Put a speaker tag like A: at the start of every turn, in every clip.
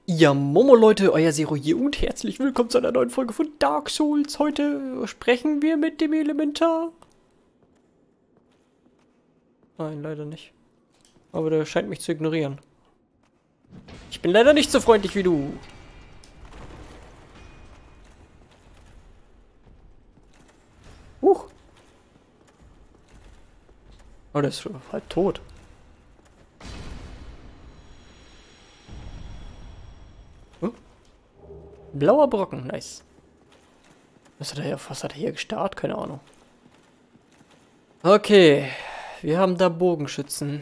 A: Ja, Momo Leute, euer Zero hier und herzlich willkommen zu einer neuen Folge von Dark Souls. Heute sprechen wir mit dem Elementar. Nein, leider nicht. Aber der scheint mich zu ignorieren. Ich bin leider nicht so freundlich wie du. Huch. Oh, der ist schon halb tot. Blauer Brocken, nice. Was hat er hier gestartet? Keine Ahnung. Okay, wir haben da Bogenschützen.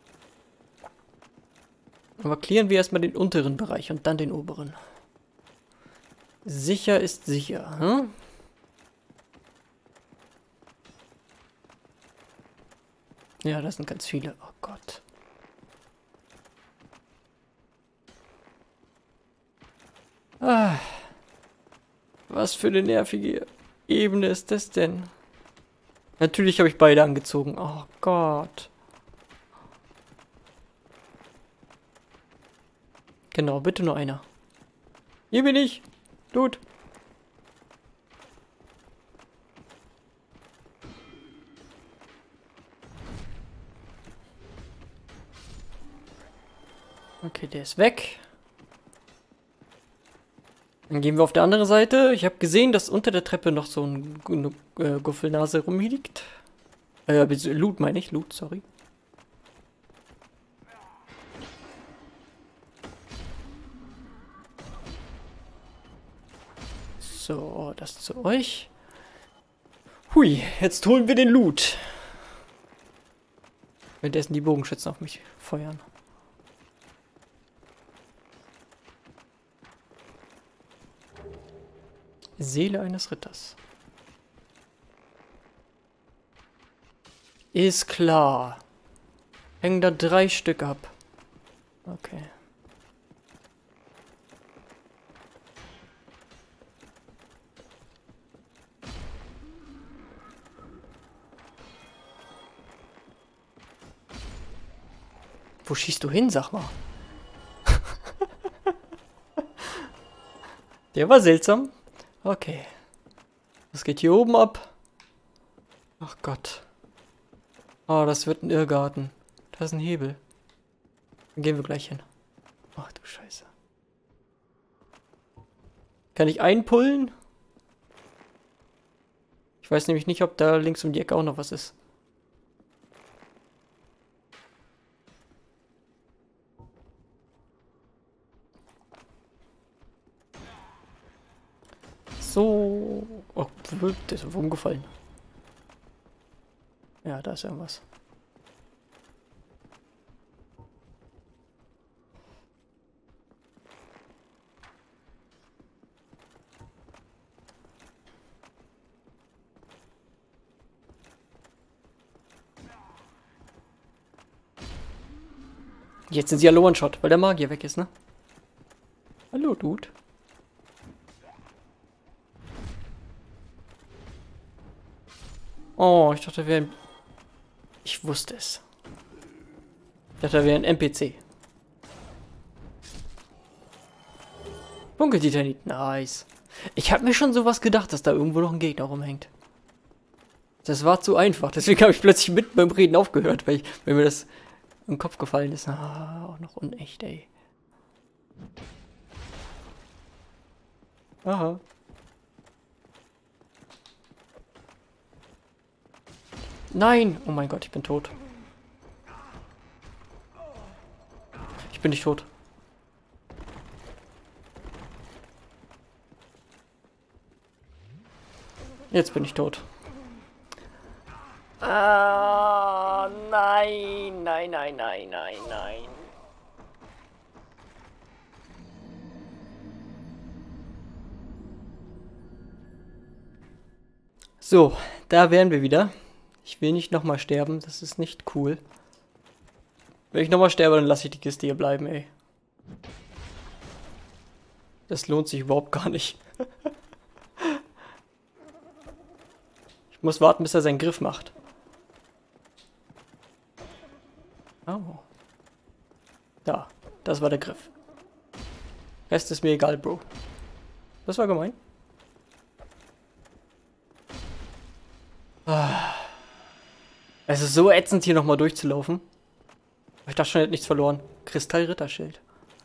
A: Aber klären wir erstmal den unteren Bereich und dann den oberen. Sicher ist sicher, hm? Ja, das sind ganz viele. Oh Gott. Ah. Was für eine nervige Ebene ist das denn? Natürlich habe ich beide angezogen. Oh Gott. Genau, bitte nur einer. Hier bin ich. Dude. Okay, der ist weg. Dann gehen wir auf der andere Seite. Ich habe gesehen, dass unter der Treppe noch so eine Guffelnase rumliegt. Loot meine ich. Loot, sorry. So, das zu euch. Hui, jetzt holen wir den Loot. Währenddessen die Bogenschützen auf mich feuern. Seele eines Ritters. Ist klar. Hängen da 3 Stück ab. Okay. Wo schießt du hin, sag mal? Der war seltsam. Okay. Was geht hier oben ab? Ach Gott. Oh, das wird ein Irrgarten. Da ist ein Hebel. Dann gehen wir gleich hin. Ach du Scheiße. Kann ich einpullen? Ich weiß nämlich nicht, ob da links um die Ecke auch noch was ist. So. Oh, der ist umgefallen. Ja, da ist irgendwas. Jetzt sind sie alle One-Shot, weil der Magier weg ist, ne? Hallo, Dude. Oh, ich dachte, er wäre ein... Ich wusste es. Ich dachte, er wäre ein NPC. Dunkeltitanit, nice. Ich habe mir schon sowas gedacht, dass da irgendwo noch ein Gegner rumhängt. Das war zu einfach, deswegen habe ich plötzlich mitten beim Reden aufgehört, weil mir das im Kopf gefallen ist. Ah, auch noch unecht, ey. Aha. Nein! Oh mein Gott, ich bin tot. Ich bin nicht tot. Jetzt bin ich tot. Ah, nein, nein, nein, nein, nein, nein. So, da wären wir wieder. Ich will nicht nochmal sterben, das ist nicht cool. Wenn ich nochmal sterbe, dann lasse ich die Kiste hier bleiben, ey. Das lohnt sich überhaupt gar nicht. Ich muss warten, bis er seinen Griff macht. Oh. Da, das war der Griff. Rest ist mir egal, Bro. Das war gemein. Es ist so ätzend, hier nochmal durchzulaufen. Ich dachte schon, ich hätte nichts verloren. Kristallritterschild.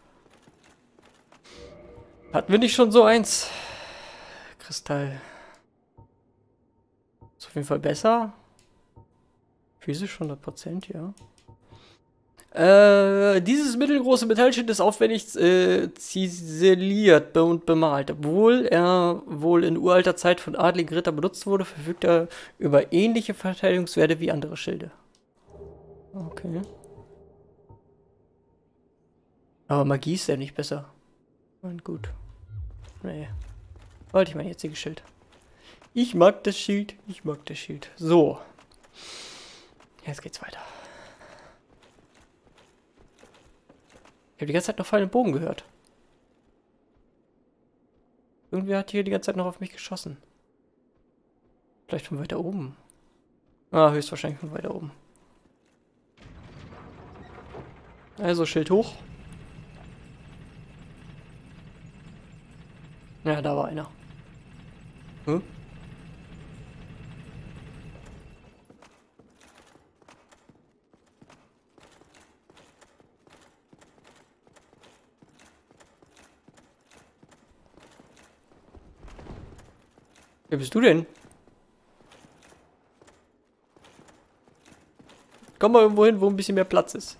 A: Hatten wir nicht schon so eins? Kristall. Ist auf jeden Fall besser. Physisch 100%, ja. Dieses mittelgroße Metallschild ist aufwendig ziseliert und bemalt. Obwohl er wohl in uralter Zeit von adligen Rittern benutzt wurde, verfügt er über ähnliche Verteidigungswerte wie andere Schilde. Okay. Aber Magie ist ja nicht besser. Und gut. Nee. Wollte ich mein jetziges Schild. Ich mag das Schild. Ich mag das Schild. So. Jetzt geht's weiter. Ich habe die ganze Zeit noch Pfeil und Bogen gehört. Irgendwer hat hier die ganze Zeit noch auf mich geschossen. Vielleicht von weiter oben. Ah, höchstwahrscheinlich von weiter oben. Also Schild hoch. Ja, da war einer. Hm? Wer bist du denn? Komm mal irgendwo hin, wo ein bisschen mehr Platz ist.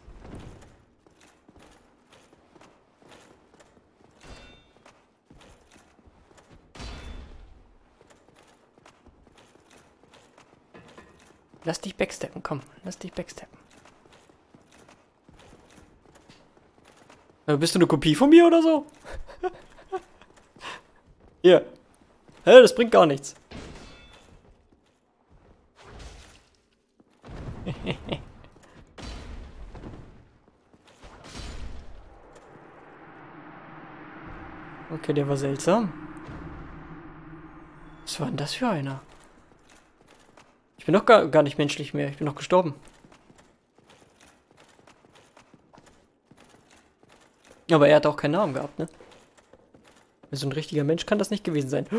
A: Lass dich backsteppen, komm. Lass dich backsteppen. Bist du eine Kopie von mir oder so? Hier. Hä, das bringt gar nichts. Okay, der war seltsam. Was war denn das für einer? Ich bin doch gar nicht menschlich mehr. Ich bin doch gestorben. Aber er hat auch keinen Namen gehabt, ne? So ein richtiger Mensch kann das nicht gewesen sein.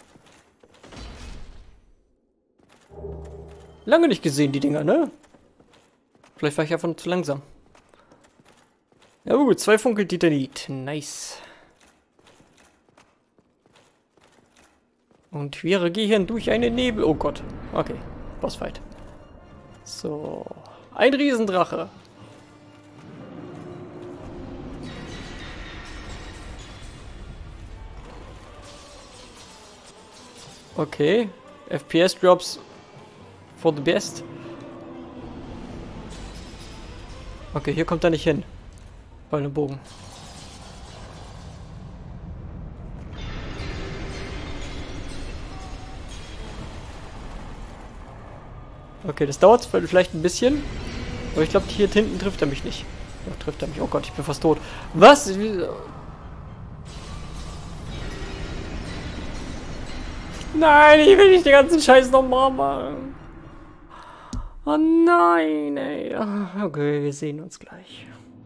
A: Lange nicht gesehen, die Dinger, ne? Vielleicht war ich einfach nur zu langsam. Ja gut, 2 Funkeltitanit. Nice. Und wir gehen durch einen Nebel. Oh Gott. Okay. Bossfight. So. Ein Riesendrache. Okay. FPS drops for the best. Okay, hier kommt er nicht hin. Bei einem Bogen. Okay, das dauert vielleicht ein bisschen. Aber ich glaube, hier hinten trifft er mich nicht. Ja, trifft er mich. Oh Gott, ich bin fast tot. Was? Nein, ich will nicht den ganzen Scheiß nochmal machen. Oh nein, ey. Okay, wir sehen uns gleich.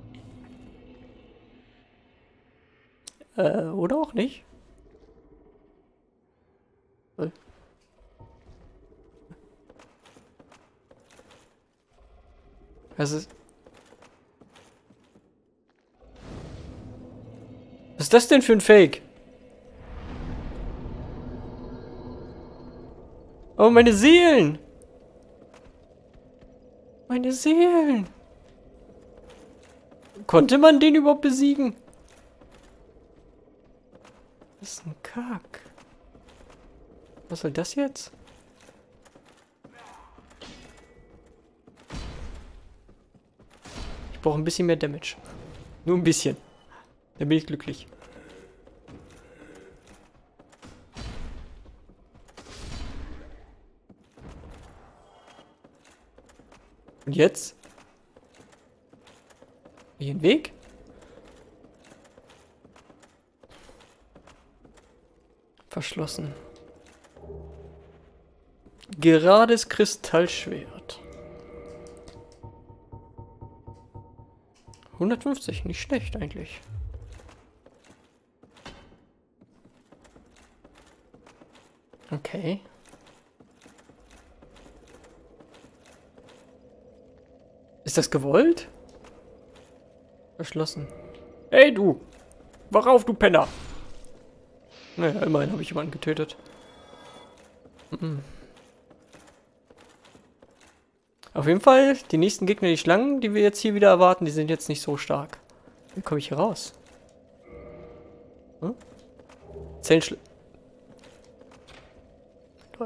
A: Oder auch nicht. Was ist das denn für ein Fake? Oh, meine Seelen! Meine Seelen! Konnte man den überhaupt besiegen? Das ist ein Kack. Was soll das jetzt? Ich brauche ein bisschen mehr Damage. Nur ein bisschen. Dann bin ich glücklich. Und jetzt? Hier ein Weg? Verschlossen. Gerades Kristallschwert. 150, nicht schlecht eigentlich. Okay. Ist das gewollt? Verschlossen. Hey du! Wach auf, du Penner! Naja, immerhin habe ich jemanden getötet. Auf jeden Fall, die nächsten Gegner, die Schlangen, die wir jetzt hier wieder erwarten, die sind jetzt nicht so stark. Wie komme ich hier raus? Hm? Zellenschl... Toll.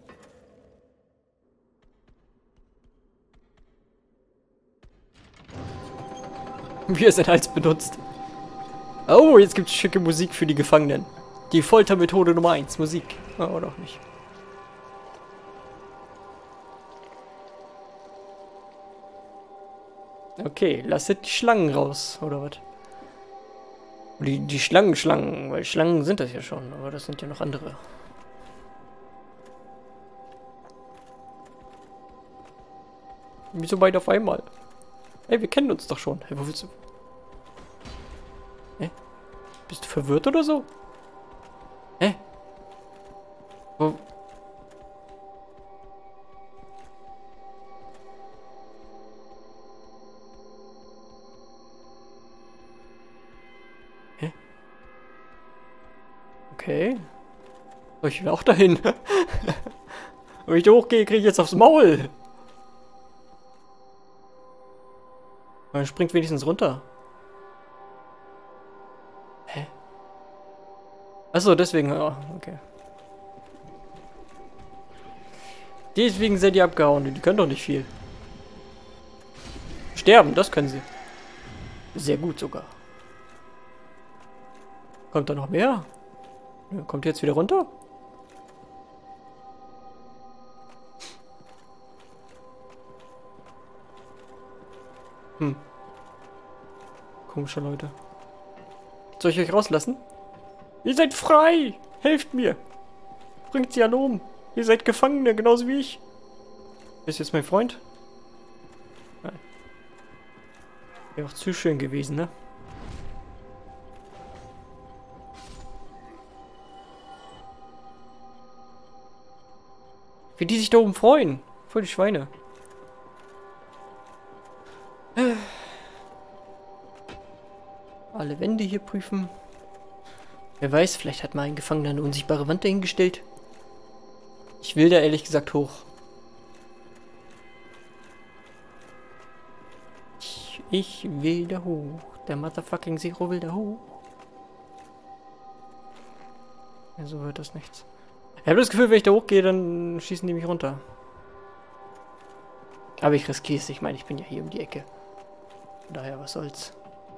A: Wie er seinen Hals benutzt. Oh, jetzt gibt es schicke Musik für die Gefangenen. Die Foltermethode Nummer 1, Musik. Oh, oder auch nicht. Okay, lasset die Schlangen raus, oder was? Die Schlangen, weil Schlangen sind das ja schon, aber das sind ja noch andere. Wieso beide auf einmal? Ey, wir kennen uns doch schon. Hey, wo willst du? Hä? Bist du verwirrt oder so? Hä? Wo? Hä? Okay. Oh, ich will auch dahin. Wenn ich da hochgehe, kriege ich jetzt aufs Maul. Man springt wenigstens runter. Hä? Achso, deswegen. Oh, okay. Deswegen sind die abgehauen. Die können doch nicht viel. Sterben, das können sie. Sehr gut sogar. Kommt da noch mehr? Kommt jetzt wieder runter? Komische Leute. Soll ich euch rauslassen? Ihr seid frei! Helft mir! Bringt sie alle um! Ihr seid Gefangene, genauso wie ich! Ist jetzt mein Freund? Nein. Wäre auch zu schön gewesen, ne? Wie die sich da oben freuen! Voll die Schweine. Alle Wände hier prüfen. Wer weiß, vielleicht hat mal ein Gefangener eine unsichtbare Wand dahingestellt. Ich will da ehrlich gesagt hoch. Ich will da hoch. Der Motherfucking Zero will da hoch. Ja, so wird das nichts. Ich habe das Gefühl, wenn ich da hochgehe, dann schießen die mich runter. Aber ich riskiere es. Ich meine, ich bin ja hier um die Ecke. Von daher, was soll's.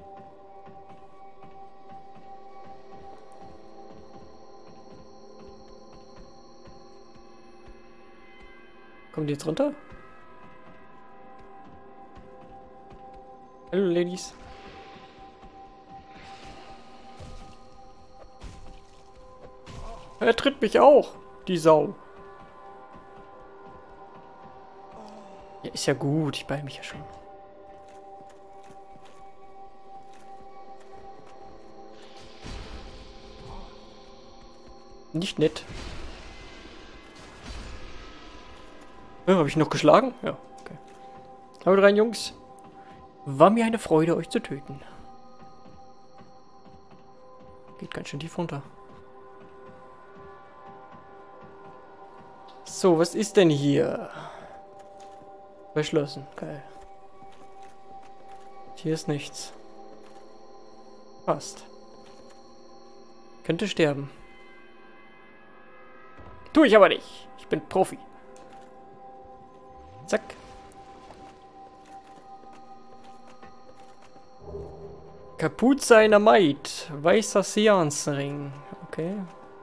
A: Kommen die jetzt runter? Hallo, Ladies. Er tritt mich auch, die Sau. Ja, ist ja gut, ich beeile mich ja schon. Nicht nett. Ja, habe ich noch geschlagen? Ja, okay. Haut rein, Jungs. War mir eine Freude, euch zu töten. Geht ganz schön tief runter. So, was ist denn hier? Verschlossen, geil. Hier ist nichts. Passt. Könnte sterben. Tu ich aber nicht. Ich bin Profi. Zack. Kapuze einer Maid. Weißer Seance-Ring. Okay.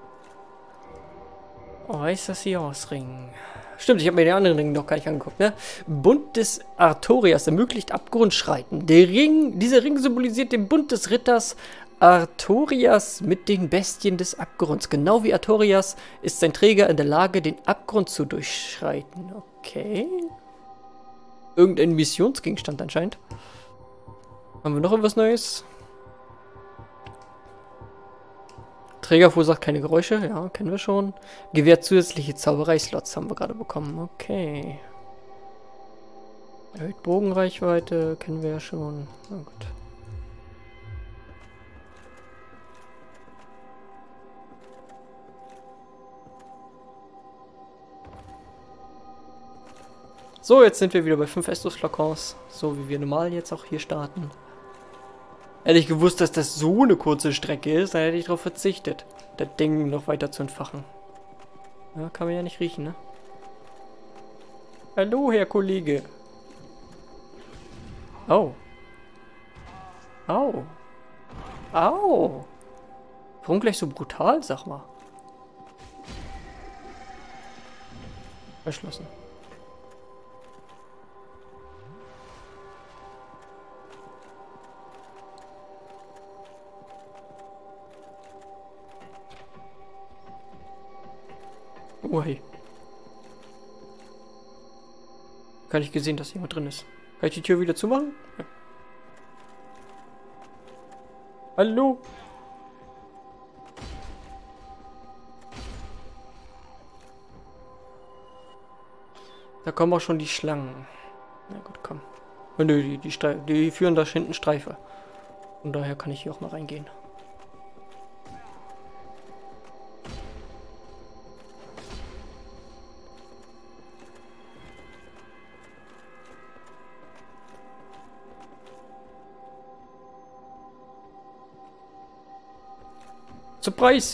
A: Weißer Seance-Ring. Stimmt, ich habe mir den anderen Ring noch gar nicht angeguckt, ne? Bund des Artorias ermöglicht Abgrundschreiten. Dieser Ring symbolisiert den Bund des Ritters Artorias mit den Bestien des Abgrunds. Genau wie Artorias ist sein Träger in der Lage, den Abgrund zu durchschreiten. Okay. Irgendein Missionsgegenstand anscheinend. Haben wir noch irgendwas Neues? Träger verursacht keine Geräusche. Ja, kennen wir schon. Gewährt zusätzliche Zauberei-Slots haben wir gerade bekommen. Okay. Erhöht Bogenreichweite. Kennen wir ja schon. Na gut. So, jetzt sind wir wieder bei 5 Estus-Flakons. So wie wir normal jetzt auch hier starten. Hätte ich gewusst, dass das so eine kurze Strecke ist, dann hätte ich darauf verzichtet, das Ding noch weiter zu entfachen. Ja, kann man ja nicht riechen, ne? Hallo, Herr Kollege. Au. Au. Au. Warum gleich so brutal, sag mal? Verschlossen. Oh, hey. Kann ich gesehen, dass jemand drin ist. Kann ich die Tür wieder zumachen? Ja. Hallo? Da kommen auch schon die Schlangen. Na gut, komm. Nö, die führen da hinten Streife. Und daher kann ich hier auch mal reingehen. Surprise!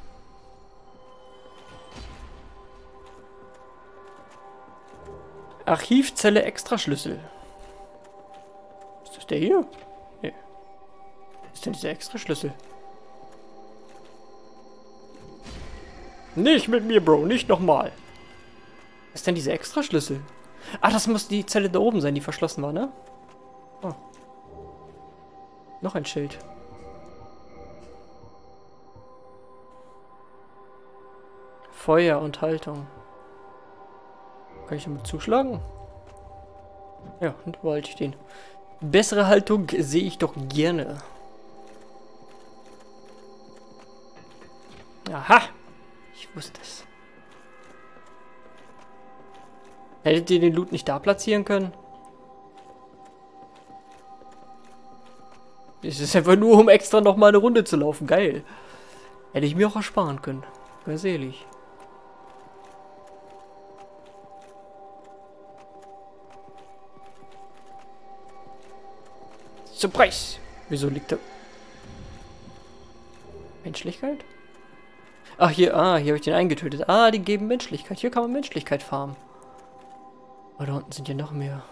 A: Archivzelle Extraschlüssel. Ist das der hier? Nee. Was ist denn dieser Extraschlüssel? Nicht mit mir, Bro. Nicht nochmal. Was ist denn dieser Extraschlüssel? Ah, das muss die Zelle da oben sein, die verschlossen war, ne? Oh. Noch ein Schild. Feuer und Haltung. Kann ich damit zuschlagen? Ja, und wo halte ich den? Bessere Haltung sehe ich doch gerne. Aha! Ich wusste es. Hättet ihr den Loot nicht da platzieren können? Es ist einfach nur, um extra nochmal eine Runde zu laufen. Geil. Hätte ich mir auch ersparen können. Ganz ehrlich. Surprise! Wieso liegt da... Menschlichkeit? Ach, hier habe ich den eingetötet. Ah, die geben Menschlichkeit. Hier kann man Menschlichkeit farmen. Oh, da unten sind ja noch mehr.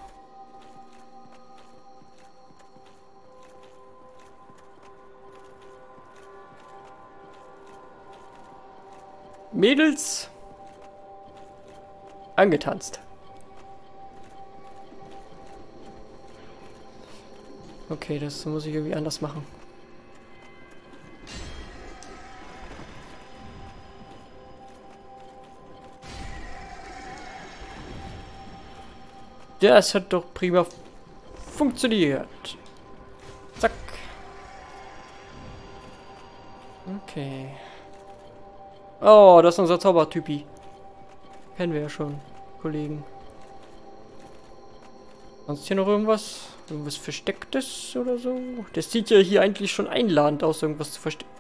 A: Mädels! Angetanzt. Okay, das muss ich irgendwie anders machen. Das hat doch prima funktioniert. Zack. Okay. Oh, das ist unser Zaubertypi. Kennen wir ja schon, Kollegen. Sonst hier noch irgendwas? Irgendwas Verstecktes oder so? Das sieht ja hier eigentlich schon einladend aus, irgendwas zu verstecken.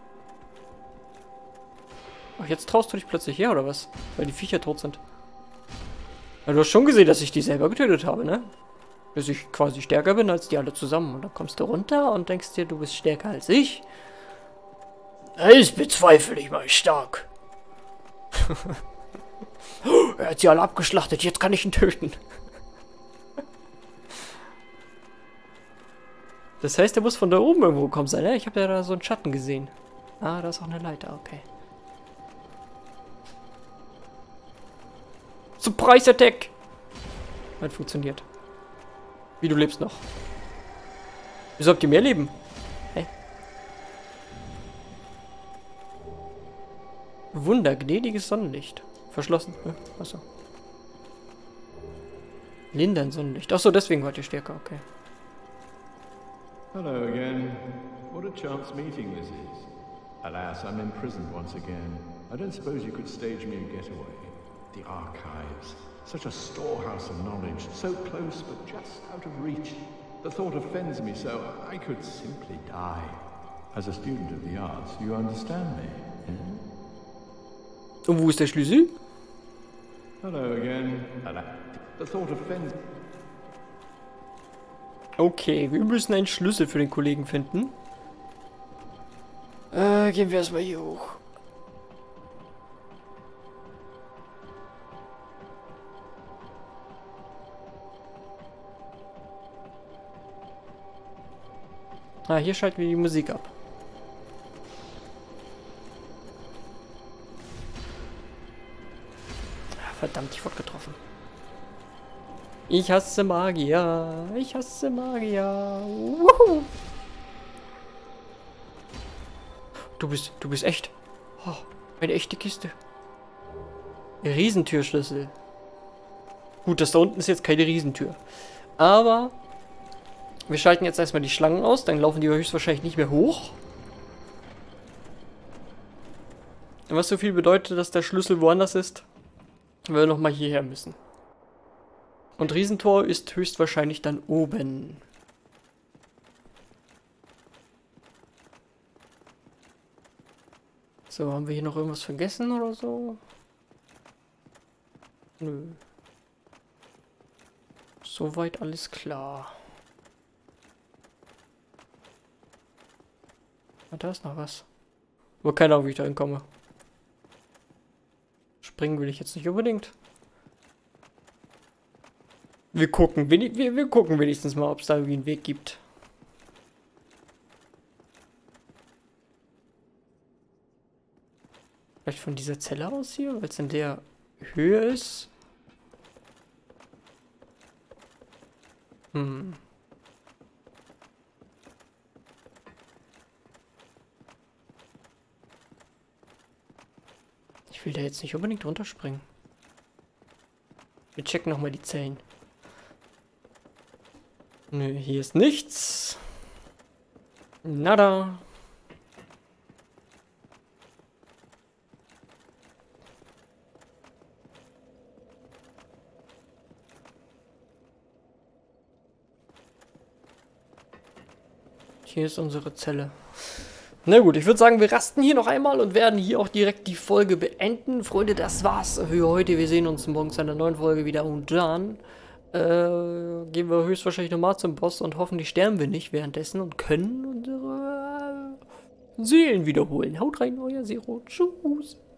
A: Ach, jetzt traust du dich plötzlich her, oder was? Weil die Viecher tot sind. Ja, du hast schon gesehen, dass ich die selber getötet habe, ne? Dass ich quasi stärker bin als die alle zusammen. Und dann kommst du runter und denkst dir, du bist stärker als ich. Ich bezweifle ich mal stark. Er hat sie alle abgeschlachtet, jetzt kann ich ihn töten. Das heißt, er muss von da oben irgendwo gekommen sein, ne? Ich habe ja da so einen Schatten gesehen. Ah, da ist auch eine Leiter, okay. Surprise Attack! Hat funktioniert. Wie, du lebst noch? Wieso habt ihr mehr Leben? Hä? Wunder, gnädiges Sonnenlicht. Verschlossen. Achso. Lindern Sonnenlicht. Achso, deswegen wart ihr stärker, okay.
B: Hello again. What a chance meeting this is. Alas, I'm imprisoned once again. I don't suppose you could stage me a getaway. The archives. Such a storehouse of knowledge. So close, but just out of reach. The thought offends me so. I could simply die. As a student of the arts, you understand me, yeah?
A: Und wo ist der Schlüssel?
B: Hello again. The thought offends...
A: Okay, wir müssen einen Schlüssel für den Kollegen finden. Gehen wir erstmal hier hoch. Ah, hier schalten wir die Musik ab. Ah, verdammt, ich wurde getroffen. Ich hasse Magier. Ich hasse Magier. Wuhu. Du bist echt. Oh, eine echte Kiste. Riesentürschlüssel. Gut, das da unten ist jetzt keine Riesentür. Aber wir schalten jetzt erstmal die Schlangen aus, dann laufen die höchstwahrscheinlich nicht mehr hoch. Was so viel bedeutet, dass der Schlüssel woanders ist, weil wir nochmal hierher müssen. Und Riesentor ist höchstwahrscheinlich dann oben. So, haben wir hier noch irgendwas vergessen oder so? Nö. Soweit alles klar. Ah, da ist noch was. Aber keine Ahnung, wie ich da hinkomme. Springen will ich jetzt nicht unbedingt. Wir gucken wenigstens mal, ob es da irgendwie einen Weg gibt. Vielleicht von dieser Zelle aus hier, weil es in der Höhe ist. Hm. Ich will da jetzt nicht unbedingt runterspringen. Wir checken nochmal die Zellen. Nö, hier ist nichts. Nada. Hier ist unsere Zelle. Na gut, ich würde sagen, wir rasten hier noch einmal und werden hier auch direkt die Folge beenden. Freunde, das war's für heute. Wir sehen uns morgen zu einer neuen Folge wieder und dann gehen wir höchstwahrscheinlich nochmal zum Boss und hoffentlich sterben wir nicht währenddessen und können unsere Seelen wiederholen. Haut rein, euer Zero. Tschüss.